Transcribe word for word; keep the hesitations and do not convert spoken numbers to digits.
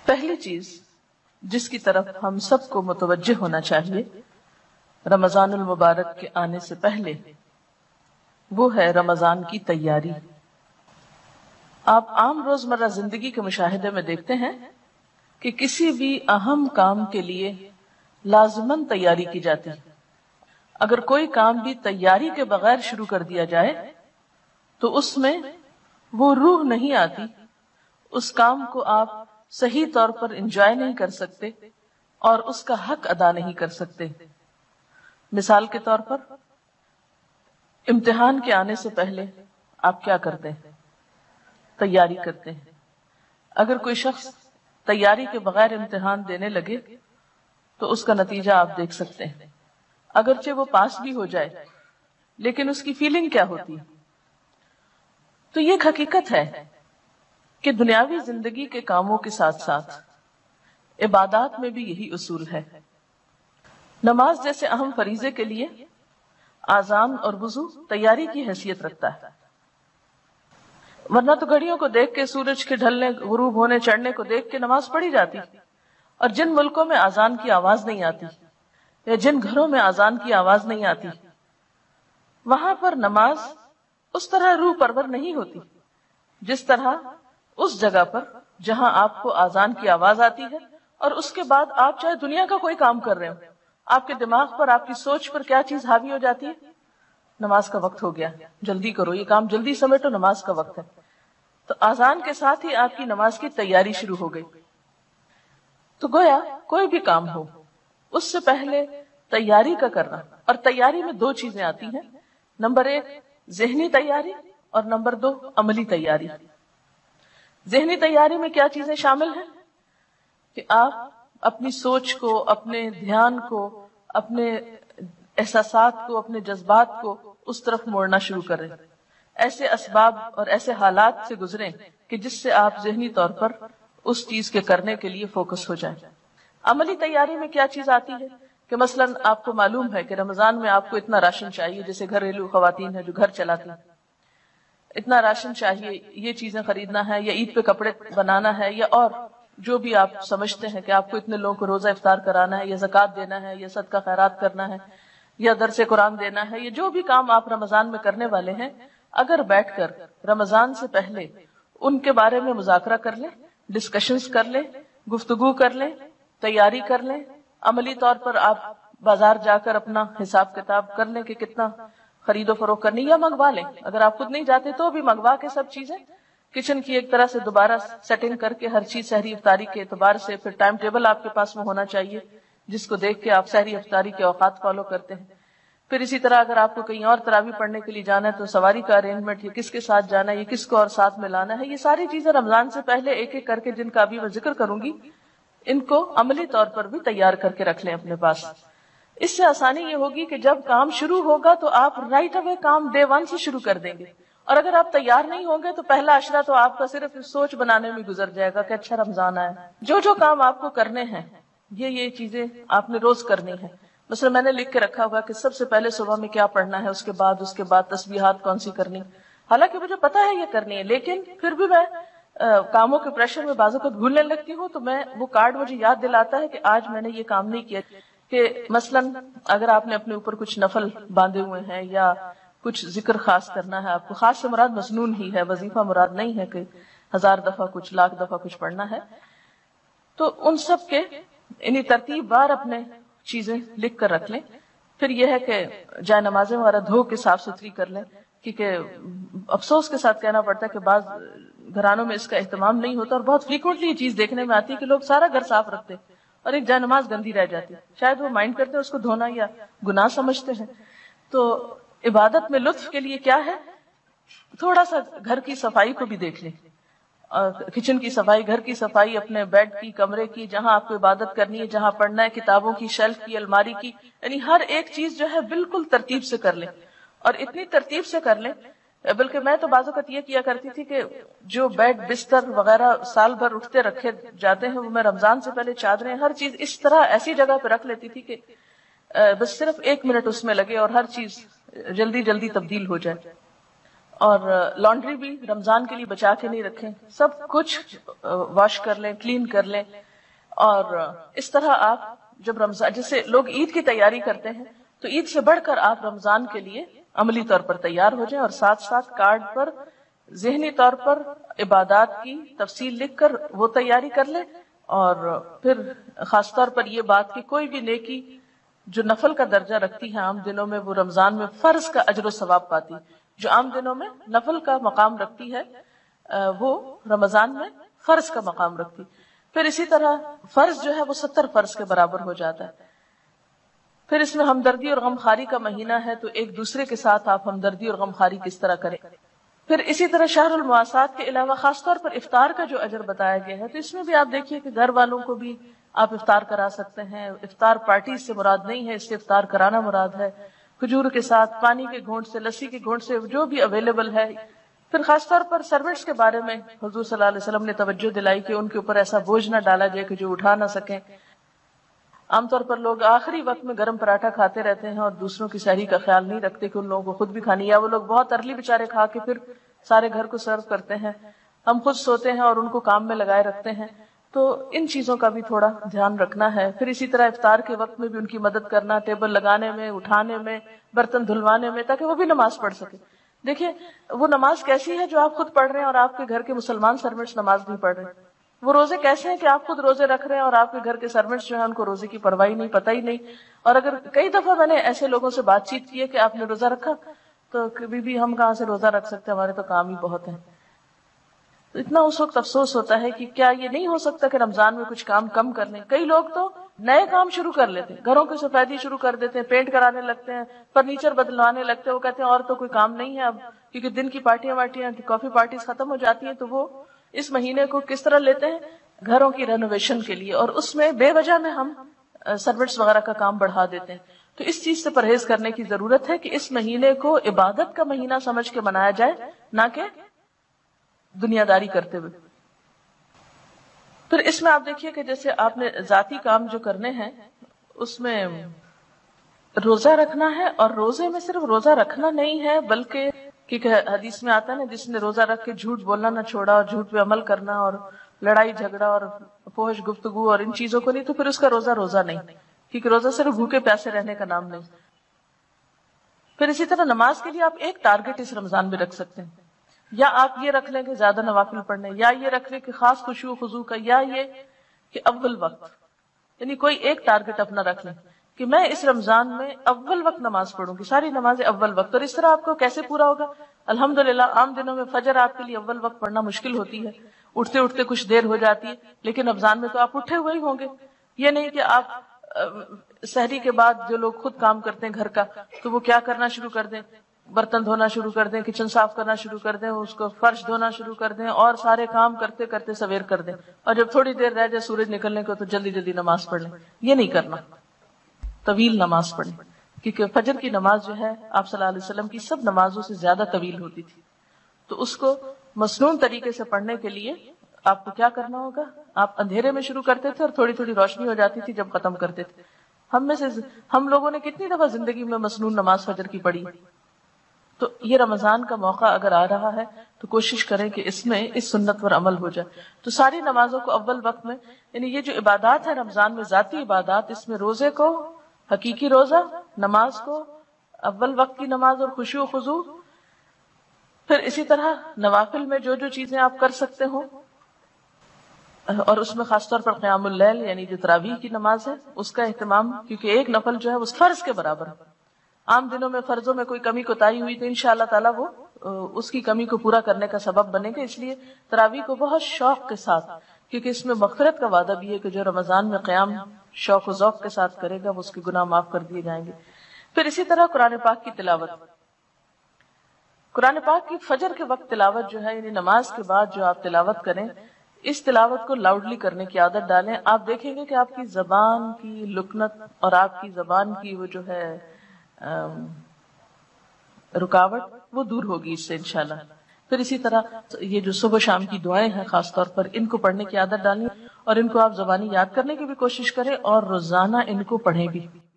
پہلی چیز جس کی طرف ہم سب کو متوجہ ہونا چاہیے رمضان المبارک کے آنے سے پہلے، وہ ہے رمضان کی تیاری۔ آپ عام روزمرہ زندگی کے مشاہدے میں دیکھتے ہیں کہ کسی بھی اہم کام کے لیے لازماً تیاری کی جاتی ہے۔ اگر کوئی کام بھی تیاری کے بغیر شروع کر دیا جائے تو اس میں وہ روح نہیں آتی، اس کام کو آپ صحیح طور پر انجوائے نہیں کر سکتے اور اس کا حق ادا نہیں کر سکتے۔ مثال کے طور پر امتحان کے آنے سے پہلے آپ کیا کرتے ہیں؟ تیاری کرتے ہیں۔ اگر کوئی شخص تیاری کے بغیر امتحان دینے لگے تو اس کا نتیجہ آپ دیکھ سکتے ہیں۔ اگرچہ وہ پاس بھی ہو جائے لیکن اس کی فیلنگ کیا ہوتی ہے؟ تو یہ ایک حقیقت ہے کہ دنیاوی زندگی کے کاموں کے ساتھ ساتھ عبادات میں بھی یہی اصول ہے۔ نماز جیسے اہم فریضے کے لیے آذان اور وضو تیاری کی حیثیت رکھتا ہے، ورنہ تو گھڑیوں کو دیکھ کے، سورج کے ڈھلنے غروب ہونے چڑھنے کو دیکھ کے نماز پڑھی جاتی۔ اور جن ملکوں میں آذان کی آواز نہیں آتی یا جن گھروں میں آذان کی آواز نہیں آتی، وہاں پر نماز اس طرح روح پرور نہیں ہوتی جس طرح اس جگہ پر جہاں آپ کو آذان کی آواز آتی ہے اور اس کے بعد آپ چاہے دنیا کا کوئی کام کر رہے ہو، آپ کے دماغ پر، آپ کی سوچ پر کیا چیز حاوی ہو جاتی ہے؟ نماز کا وقت ہو گیا، جلدی کرو، یہ کام جلدی سمیٹو، نماز کا وقت ہے۔ تو آذان کے ساتھ ہی آپ کی نماز کی تیاری شروع ہو گئی۔ تو گویا کوئی بھی کام ہو اس سے پہلے تیاری کا کرنا، اور تیاری میں دو چیزیں آتی ہیں، نمبر ایک ذہنی تیاری اور نمبر دو عملی تیاری۔ ذہنی تیاری میں کیا چیزیں شامل ہیں کہ آپ اپنی سوچ کو، اپنے دھیان کو، اپنے احساسات کو، اپنے جذبات کو اس طرف موڑنا شروع کریں، ایسے اسباب اور ایسے حالات سے گزریں کہ جس سے آپ ذہنی طور پر اس چیز کے کرنے کے لیے فوکس ہو جائیں۔ عملی تیاری میں کیا چیز آتی ہے کہ مثلا آپ کو معلوم ہے کہ رمضان میں آپ کو اتنا راشن چاہیے، جیسے گھریلو خواتین ہیں جو گھر چلاتی ہیں، اتنا راشن چاہیے، یہ چیزیں خریدنا ہے، یا عید پہ کپڑے بنانا ہے، یا اور جو بھی آپ سمجھتے ہیں کہ آپ کو اتنے لوگوں کو روزہ افطار کرانا ہے، یا زکوٰۃ دینا ہے، یا صدقہ خیرات کرنا ہے، یا درس قرآن دینا ہے، یہ جو بھی کام آپ رمضان میں کرنے والے ہیں، اگر بیٹھ کر رمضان سے پہلے ان کے بارے میں مذاکرہ کر لیں، ڈسکشنز کر لیں، گفتگو کر لیں، تیاری کر لیں، عملی طور پر آپ بازار جا کر اپنا حساب کتاب کر لیں کہ کتنا خرید و فروخت کرنی، یا منگوا لیں، اگر آپ خود نہیں جاتے تو بھی منگوا کے سب چیزیں کچن کی ایک طرح سے دوبارہ سیٹنگ کر کے ہر چیز سحری افطاری کے اعتبار سے، پھر ٹائم ٹیبل آپ کے پاس میں ہونا چاہیے جس کو دیکھ کے آپ سحری افطاری کے اوقات فالو کرتے ہیں۔ پھر اسی طرح اگر آپ کو کہیں اور تراویح پڑھنے کے لیے جانا ہے تو سواری کا ارینجمنٹ، یہ کس کے ساتھ جانا ہے، یہ کس کو اور ساتھ میں لانا ہے، یہ ساری چیزیں رمضان سے پہلے ایک ایک کر کے، جن کا ابھی میں ذکر کروں گی، ان کو عملی طور پر بھی تیار کر کے رکھ لیں اپنے پاس۔ اس سے آسانی یہ ہوگی کہ جب کام شروع ہوگا تو آپ رائٹ اوے کام ڈے ون سے شروع کر دیں گے، اور اگر آپ تیار نہیں ہوں گے تو پہلا عشرہ تو آپ کا صرف سوچ بنانے میں گزر جائے گا کہ اچھا رمضان آیا۔ جو جو کام آپ کو کرنے ہیں، یہ یہ چیزیں آپ نے روز کرنی ہے۔ مثلا میں نے لکھ کے رکھا ہوا کہ سب سے پہلے صبح میں کیا پڑھنا ہے، اس کے بعد اس کے بعد تسبیحات کون سی کرنی، حالانکہ مجھے پتا ہے یہ کرنی ہے، لیکن پھر بھی میں کاموں کے پریشر میں بعض اوقات بھولنے لگتی ہوں، تو میں وہ کارڈ مجھے یاد دلاتا ہے کہ آج میں نے یہ کام نہیں کیا۔ کہ مثلا اگر آپ نے اپنے اوپر کچھ نفل باندھے ہوئے ہیں یا کچھ ذکر خاص کرنا ہے، آپ کو خاص سے مراد مسنون ہی ہے، وظیفہ مراد نہیں ہے کہ ہزار دفعہ کچھ، لاکھ دفعہ کچھ پڑھنا ہے، تو ان سب کے انہی ترتیب بار اپنے چیزیں لکھ کر رکھ لیں۔ پھر یہ ہے کہ جائے نمازیں وغیرہ دھو کے صاف ستھری کر لیں، کیونکہ افسوس کے ساتھ کہنا پڑتا ہے کہ بعض گھرانوں میں اس کا اہتمام نہیں ہوتا، اور بہت فریکوینٹلی یہ چیز دیکھنے میں آتی ہے کہ لوگ سارا گھر صاف رکھتے اور ایک جائے نماز گندی رہ جاتی، شاید وہ مائنڈ کرتے ہیں اس کو دھونا یا گناہ سمجھتے ہیں۔ تو عبادت میں لطف کے لیے کیا ہے، تھوڑا سا گھر کی صفائی کو بھی دیکھ لیں، کچن کی صفائی، گھر کی صفائی، اپنے بیڈ کی، کمرے کی، جہاں آپ کو عبادت کرنی ہے، جہاں پڑھنا ہے، کتابوں کی شیلف کی، الماری کی، یعنی ہر ایک چیز جو ہے بالکل ترتیب سے کر لیں، اور اتنی ترتیب سے کر لیں، بلکہ میں تو بعض اوقات یہ کیا کرتی تھی کہ جو بیڈ بستر وغیرہ سال بھر اٹھتے رکھے جاتے ہیں، وہ میں رمضان سے پہلے چادریں، ہر چیز اس طرح ایسی جگہ پہ رکھ لیتی تھی کہ بس صرف ایک منٹ اس میں لگے اور ہر چیز جلدی جلدی تبدیل ہو جائے۔ اور لانڈری بھی رمضان کے لیے بچا کے نہیں رکھیں، سب کچھ واش کر لیں، کلین کر لیں. اور اس طرح آپ جب رمضان، جیسے لوگ عید کی تیاری کرتے ہیں تو عید سے بڑھ کر آپ رمضان کے لیے عملی طور پر تیار ہو جائیں، اور ساتھ ساتھ کارڈ پر ذہنی طور پر عبادات کی تفصیل لکھ کر وہ تیاری کر لیں. اور پھر خاص طور پر یہ بات کہ کوئی بھی نیکی جو نفل کا درجہ رکھتی ہے عام دنوں میں، وہ رمضان میں فرض کا اجر و ثواب پاتی. جو عام دنوں میں نفل کا مقام رکھتی ہے وہ رمضان میں فرض کا مقام رکھتی. پھر اسی طرح فرض جو ہے وہ ستر فرض کے برابر ہو جاتا ہے. پھر اس میں ہمدردی اور غمخواری کا مہینہ ہے، تو ایک دوسرے کے ساتھ آپ ہمدردی اور غمخواری کس طرح کریں. پھر اسی طرح شہر المواسات کے علاوہ خاص طور پر افطار کا جو اجر بتایا گیا ہے، تو اس میں بھی آپ دیکھیے کہ گھر والوں کو بھی آپ افطار کرا سکتے ہیں. افطار پارٹی سے مراد نہیں ہے، اس سے افطار کرانا مراد ہے. کھجور کے ساتھ، پانی کے گھونٹ سے، لسی کے گھونٹ سے، جو بھی اویلیبل ہے. پھر خاص طور پر سرونٹس کے بارے میں حضور صلی اللہ علیہ وسلم نے توجہ دلائی کہ ان کے اوپر ایسا بوجھ نہ ڈالا جائے کہ جو اٹھا نہ سکیں. عام طور پر لوگ آخری وقت میں گرم پراٹھا کھاتے رہتے ہیں اور دوسروں کی سحری کا خیال نہیں رکھتے کہ ان لوگوں کو خود بھی کھانی، یا وہ لوگ بہت ارلی بیچارے کھا کے پھر سارے گھر کو سرو کرتے ہیں. ہم خود سوتے ہیں اور ان کو کام میں لگائے رکھتے ہیں. تو ان چیزوں کا بھی تھوڑا دھیان رکھنا ہے. پھر اسی طرح افطار کے وقت میں بھی ان کی مدد کرنا، ٹیبل لگانے میں، اٹھانے میں، برتن دھلوانے میں، تاکہ وہ بھی نماز پڑھ سکے. دیکھیں وہ نماز کیسی ہے جو آپ خود پڑھ رہے ہیں اور آپ کے گھر کے مسلمان سروینٹس نماز نہیں پڑھ رہے. وہ روزے کیسے ہیں کہ آپ خود روزے رکھ رہے ہیں اور آپ کے گھر کے سروینٹس جو ہیں ان کو روزے کی پرواہ نہیں، پتہ ہی نہیں. اور اگر کئی دفعہ میں نے ایسے لوگوں سے بات چیت کی ہے کہ آپ نے روزہ رکھا، تو کبھی بھی ہم کہاں سے روزہ رکھ سکتے ہیں، ہمارے تو کام ہی بہت ہیں. تو اتنا اس وقت افسوس ہوتا ہے کہ کیا یہ نہیں ہو سکتا کہ رمضان میں کچھ کام کم کر لیں. کئی لوگ تو نئے کام شروع کر لیتے ہیں، گھروں کی سفیدی شروع کر دیتے ہیں، پینٹ کرانے لگتے ہیں، فرنیچر بدلوانے لگتے ہیں. وہ کہتے ہیں اور تو کوئی کام نہیں ہے اب، کیونکہ دن کی پارٹیاں وارٹیاں کافی پارٹیز ختم ہو جاتی ہیں. تو وہ اس مہینے کو کس طرح لیتے ہیں؟ گھروں کی رینوویشن کے لیے. اور اس میں بے وجہ میں ہم سروینٹس وغیرہ کا کام بڑھا دیتے ہیں. تو اس چیز سے پرہیز کرنے کی ضرورت ہے کہ اس مہینے کو عبادت کا مہینہ سمجھ کے منایا جائے، نہ کہ دنیا داری کرتے ہوئے. پھر اس میں آپ دیکھیے کہ جیسے آپ نے ذاتی کام جو کرنے ہیں اس میں روزہ رکھنا ہے. اور روزے میں صرف روزہ رکھنا نہیں ہے، بلکہ کیونکہ حدیث میں آتا ہے نا، جس نے روزہ رکھ کے جھوٹ بولنا نہ چھوڑا اور جھوٹ پہ عمل کرنا اور لڑائی جھگڑا اور فحش گفتگو اور ان چیزوں کو نہیں، تو پھر اس کا روزہ روزہ نہیں. کیونکہ روزہ صرف بھوکے پیاسے رہنے کا نام نہیں. پھر اسی طرح نماز کے لیے آپ ایک ٹارگٹ اس رمضان میں رکھ سکتے ہیں. یا آپ یہ رکھ لیں کہ زیادہ نوافل پڑھنے، یا یہ رکھ لیں کہ خاص خشوع و خضوع کا، یا یہ کہ اول وقت، یعنی کوئی ایک ٹارگٹ اپنا رکھ لیں کہ میں اس رمضان میں اول وقت نماز پڑھوں گی، ساری نمازیں اول وقت. اور اس طرح آپ کو کیسے پورا ہوگا؟ الحمدللہ عام دنوں میں فجر آپ کے لیے اول وقت پڑھنا مشکل ہوتی ہے، اٹھتے اٹھتے کچھ دیر ہو جاتی ہے، لیکن رمضان میں تو آپ اٹھے ہوئے ہی ہوں گے. یہ نہیں کہ آپ سحری کے بعد جو لوگ خود کام کرتے ہیں گھر کا، تو وہ کیا کرنا شروع کر دیں، برتن دھونا شروع کر دیں، کچن صاف کرنا شروع کر دیں، اس کو فرش دھونا شروع کر دیں، اور سارے کام کرتے کرتے سویر کر دیں، اور جب تھوڑی دیر رہ جائے سورج نکلنے کو تو جلدی جلدی نماز پڑھ لیں. یہ نہیں کرنا. طویل نماز پڑھیں، کیونکہ فجر کی نماز جو ہے آپ صلی اللہ علیہ وسلم کی سب نمازوں سے زیادہ طویل ہوتی تھی. تو اس کو مسنون طریقے سے پڑھنے کے لیے آپ کو کیا کرنا ہوگا؟ آپ اندھیرے میں شروع کرتے تھے اور تھوڑی تھوڑی روشنی ہو جاتی تھی جب ختم کرتے تھے. ہم میں سے ہم لوگوں نے کتنی دفعہ زندگی میں مسنون نماز فجر کی پڑھی. تو یہ رمضان کا موقع اگر آ رہا ہے تو کوشش کریں کہ اس میں اس سنت پر عمل ہو جائے. تو ساری نمازوں کو اول وقت میں، یعنی یہ جو عبادات ہے رمضان میں ذاتی عبادات، اس میں روزے کو، حقیقی روزہ، نماز کو، اول وقت کی نماز اور خشوع و خضوع. پھر اسی طرح نوافل میں جو جو چیزیں آپ کر سکتے ہوں، اور اس میں خاص طور پر قیام اللیل یعنی جو تراویح کی نماز ہے اس کا اہتمام، کیونکہ ایک نفل جو ہے وہ فرض کے برابر ہے. عام دنوں میں فرضوں میں کوئی کمی کوتاہی ہوئی تو انشاءاللہ تعالیٰ وہ اس کی کمی کو پورا کرنے کا سبب بنے گا. اس لیے تراویح کو بہت شوق کے ساتھ، کیونکہ اس میں مغفرت کا وعدہ بھی ہے کہ جو رمضان میں قیام شوق و ذوق کے ساتھ کرے گا وہ اس کے گناہ معاف کر دیے جائیں گے. پھر اسی طرح قرآن پاک کی تلاوت. قرآن پاک کی فجر کے وقت تلاوت جو ہے، یعنی نماز کے بعد جو آپ تلاوت کریں، اس تلاوت کو لاؤڈلی کرنے کی عادت ڈالیں. آپ دیکھیں گے کہ آپ کی زبان کی لکنت اور آپ کی زبان کی وہ جو ہے رکاوٹ وہ دور ہوگی اس سے انشاءاللہ. پھر اسی طرح یہ جو صبح شام کی دعائیں ہیں خاص طور پر ان کو پڑھنے کی عادت ڈالیں، اور ان کو آپ زبانی یاد کرنے کی بھی کوشش کریں اور روزانہ ان کو پڑھیں بھی.